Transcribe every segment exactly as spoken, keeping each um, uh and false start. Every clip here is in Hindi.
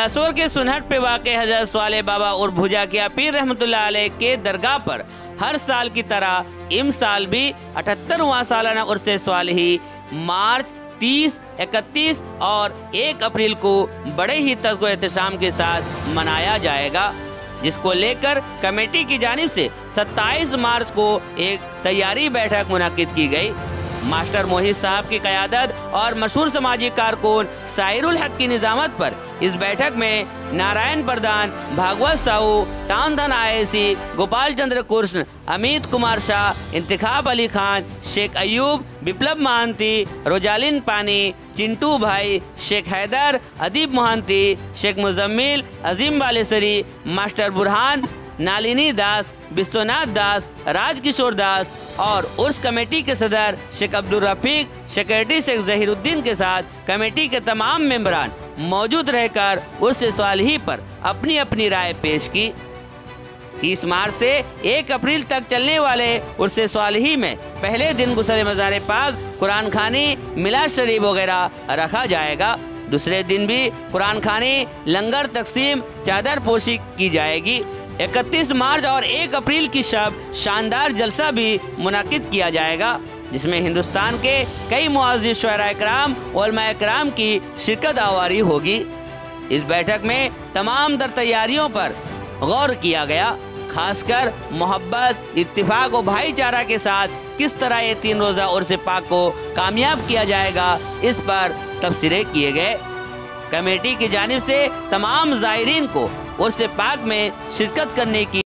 जासोर के सुनहट पे वाक़े हज़रत स्वाले बाबा और भुजा किया पीर रहमतुल्लाह अलैह के दरगाह पर हर साल की तरह इम साल भी अठहत्तरवां सालाना उर्से स्वालिही मार्च तीस, इकतीस और एक अप्रैल को बड़े ही तज़्को एहतशाम के साथ मनाया जाएगा, जिसको लेकर कमेटी की जानिब से सत्ताईस मार्च को एक तैयारी बैठक मुनक्किद की गई। मास्टर मोहित साहब की क़यादत और मशहूर समाजी कारकुन साहिरुल हक की निज़ामत पर इस बैठक में नारायण प्रधान, भागवत साहू, टाउनधन आईएसी, गोपाल चंद्र कृष्ण, अमित कुमार शाह, इंतिखाब अली खान, शेख अयूब, विप्लव महांती, रोजालिन पानी, चिंटू भाई, शेख हैदर, अदीब मोहंती, शेख मुजम्मिल, अजीम बालेसरी, मास्टर बुरहान, नालिनी दास, विश्वनाथ दास, राजकिशोर दास और उर्स कमेटी के सदर शेख अब्दुल रफीक, सेक्रेटरी शेख जहीरुद्दीन के साथ कमेटी के तमाम मेंबरान मौजूद रहकर उर्स स्वालिही पर अपनी अपनी राय पेश की। तीस मार्च से एक अप्रैल तक चलने वाले उर्स स्वालिही में पहले दिन गुस्ल मज़ार पाक, कुरान खानी, मिलाद शरीफ वगैरह रखा जाएगा। दूसरे दिन भी कुरान खानी, लंगर तकसीम, चादर पोशी की जाएगी। इकतीस मार्च और एक अप्रैल की शब शानदार जलसा भी मुनाकिद किया जाएगा, जिसमें हिंदुस्तान के कई मुअज़्ज़िज़ शुअरा कराम, उलमा कराम की शिरकत आवारी होगी। इस बैठक में तमाम दर तैयारियों पर गौर किया गया, खासकर मोहब्बत, इत्तिफाक और भाईचारा के साथ किस तरह ये तीन रोज़ा उर्स पाक को कामयाब किया जाएगा, इस पर तबसरे किए गए। कमेटी की जानिब से तमाम ज़ायरीन को उर्स पाक में शिरकत करने की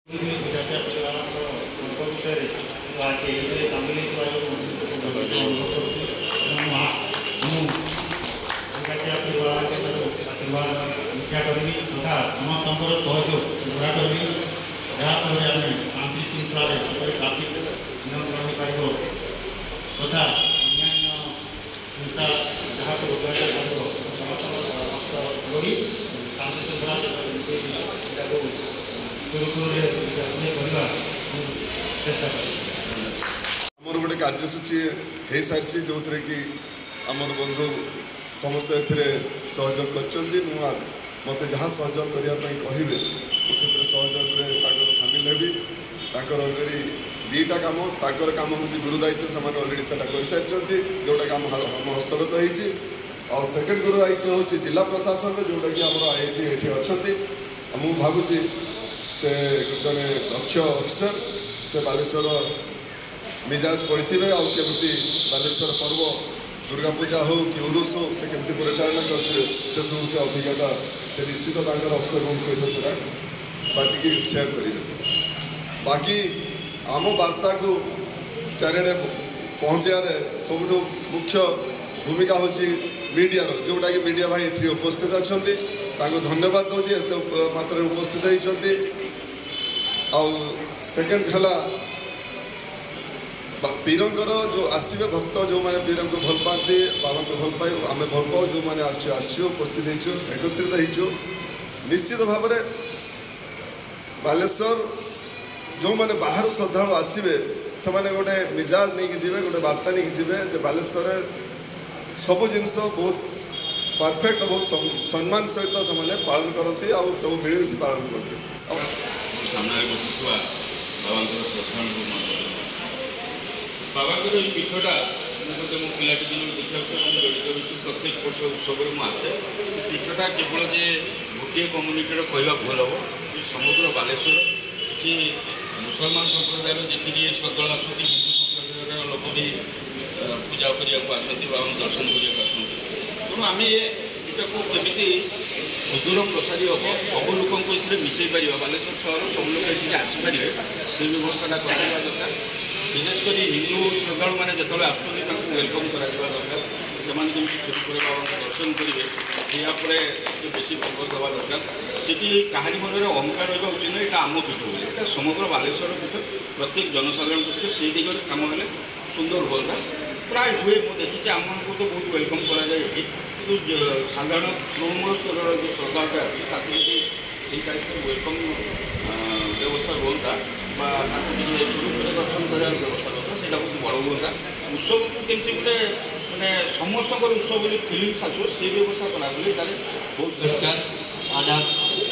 आमर गोटे कार्यसूची हो सारी जो थे कि आमर बंधु समस्त सहयोग कर मत जहाँ सहयोग करने कहे से सहयोग सामिल हेबी। अलरेडी दीटा कम ताकर कम हूँ गुरु दायित्व से अलरेडी से कर सारी जोटा कम हम हस्तगत होती। और सेकेंड गुरु दायित्व हूँ जिला प्रशासन जोटा कि आम आईसी ये अच्छा मुझे भावुँ से जड़े दक्ष अफिसर से बालेश्वर मिजाज पड़ी थे आमती बालेश्वर पर्व दुर्गा पूजा हो कि उरुस हो से केमती परिचालना करते से सब से अभिज्ञता से निश्चित अफिसर रूम सहित से पार्टी की सेयार करेंगे। बाकी आम वार्ता को चारिड़े पहुँचार सब मुख्य भूमिका हूँ मीडिया जोटा कि मीडिया भाई ए उपस्थित अच्छा धन्यवाद दूसरी एत मात्रा उपस्थित होती। सेकेंड है पीरंकर जो आसवे भक्त जो मैंने पीर को भल पाती बाबा को भल पाई आम भल पाओ जो मैंने आस उपस्थित एकत्रित हो निश्चित भाव में बालेश्वर जो मैंने बाहर श्रद्धालु आसवे से गोटे मिजाज नहीं जी गोटे वार्ता नहीं जी बालेश्वर सबू जिनस बहुत परफेक्ट बहुत सम्मान सहित से पालन करती और सब मिलमिश पालन करते। बाबा पीठटा मत मो पिला दिन देखा जड़ित रही प्रत्येक वर्ष उत्सव मुझे पीठटा केवल जे गोटे कम्युनिटर कहवा भूल हम समग्र बालेश्वर कि मुसलमान संप्रदायर जी श्रद्धा आसती हिंदू संप्रदायर लोक भी पूजा करने को आसती दर्शन करने आसती तेणु आम ये को केमी सुदूर प्रसारी हम सब लोक मिसई पार बालेश्वर सहर सब लोग ये आसपारे से व्यवस्था करवा दरकार। विशेषकर हिंदू श्रद्धालु मैंने जो वेलकम करा दरकार से शिवपुर बाबा दर्शन करेंगे यापर बेसी फोकस देवा दरकार सीटी कहानी मन में अहंकार रहा उचित ना यहाँ आम पीठ बोले यहाँ समग्र बालेश्वर पीठ प्रत्येक जनसाधारण पीठ से दिगरे कम हेल्ले सुंदर होता प्राय हुए मुझे देखी आम को तो बहुत वेलकम कराए कि साधारण तृणमूल स्तर जो सरकार अच्छी से टाइप वेलकम व्यवस्था रुहता दर्शन कर व्यवस्था रहता से बहुत बड़ हुआ उत्सव को केमती गोटे मैंने समस्त उत्सव फिलिंग्स आसो से व्यवस्था करा बहुत दरकार। आदाब।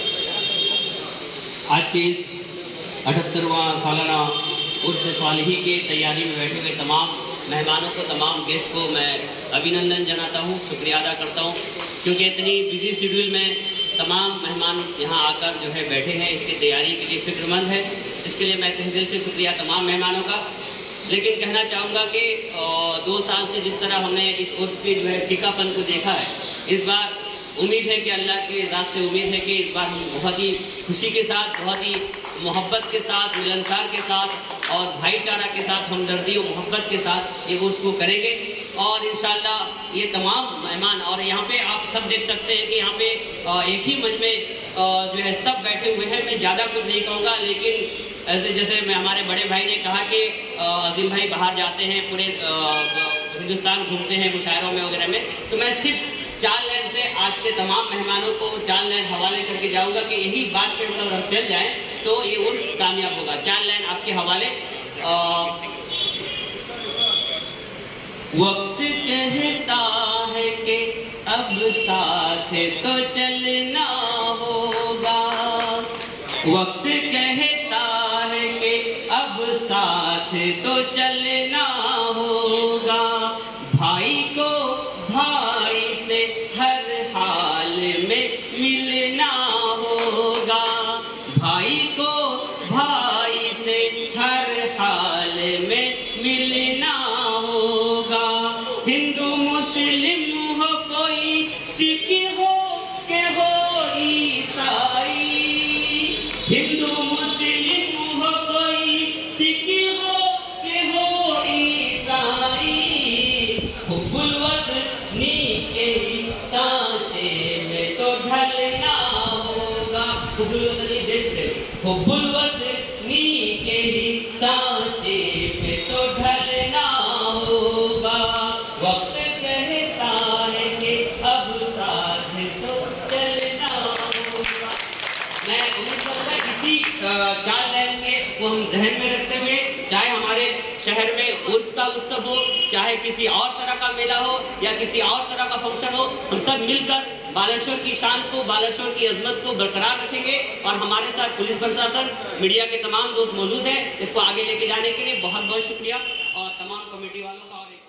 आज के इस अठहत्तरवां सालाना उर्स सालही के तैयारी में बैठे हुए तमाम मेहमानों को, तमाम गेस्ट को मैं अभिनंदन जनाता हूँ, शुक्रिया अदा करता हूँ, क्योंकि इतनी बिजी शेड्यूल में तमाम मेहमान यहाँ आकर जो है बैठे हैं, इसकी तैयारी के लिए फिक्रमंद है। इसके लिए मैं तहे दिल से शुक्रिया तमाम मेहमानों का। लेकिन कहना चाहूँगा कि दो साल से जिस तरह हमने इस उर्स पे जो है फीकापन को देखा है, इस बार उम्मीद है कि अल्लाह के ज़ात से उम्मीद है कि इस बार हम बहुत ही खुशी के साथ, बहुत ही मोहब्बत के साथ, मिलनसार के साथ और भाईचारा के साथ, हमदर्दी और मोहब्बत के साथ ये उर्स को करेंगे। और इंशाअल्लाह ये तमाम मेहमान, और यहाँ पे आप सब देख सकते हैं कि यहाँ पे एक ही मंच में जो है सब बैठे हुए हैं। मैं ज़्यादा कुछ नहीं कहूँगा, लेकिन ऐसे जैसे मैं हमारे बड़े भाई ने कहा कि अजीम भाई बाहर जाते हैं, पूरे हिंदुस्तान घूमते हैं मुशायरों में वगैरह में, तो मैं सिर्फ चार लाइन से आज के तमाम मेहमानों को चार लाइन हवाले करके जाऊंगा कि यही बात पे अगर हम चल जाएं तो ये उर्स कामयाब होगा। चार लाइन आपके हवाले। वक्त कहता है कि अब साथ तो चलना होगा, वक्त कहता है कि अब साथ तो चलना होगा, भाई को भाई से हर हाल में मिलना होगा, भाई को भाई से हर हाल में मिलना होगा। हिंदू मुस्लिम हो कोई, सिख हो के हो ईसाई, हिंदू मुस्लिम हो कोई, सिख हो के हो ईसाई, हुब्बुल वतनी के ही सांचे में तो ढलना होगा। हुब्बुल वतनी देश प्रेम, हुब्बुल वतनी के ही सांचे में तो ढलना होगा। वक्त कहता है कि अब साथ तो चलना होगा। मैं उम्मीद करूँगा इसी चार लाइन के को हम जहन में रखते हुए, चाहे हमारे शहर में उर्स का उत्सव हो, चाहे किसी और तरह का मेला हो या किसी और तरह का फंक्शन हो, हम सब मिलकर बालेश्वर की शान को, बालेश्वर की अजमत को बरकरार रखेंगे। और हमारे साथ पुलिस प्रशासन, मीडिया के तमाम दोस्त मौजूद हैं। इसको आगे लेके जाने के लिए बहुत बहुत शुक्रिया और तमाम कमेटी वालों का। और